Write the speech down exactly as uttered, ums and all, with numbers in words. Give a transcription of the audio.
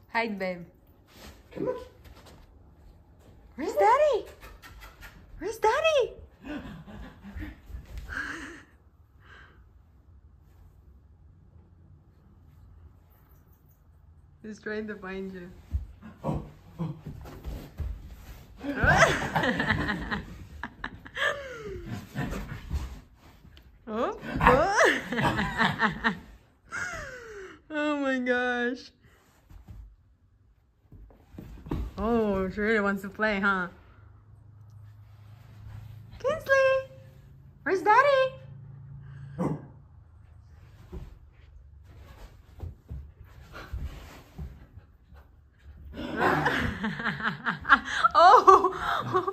Hide, babe. Come on. Where's Daddy? Where's Daddy? He's trying to find you. Oh, oh. Oh, oh. Oh my gosh. Oh, she really wants to play, huh? Kinsley! Where's Daddy? Oh!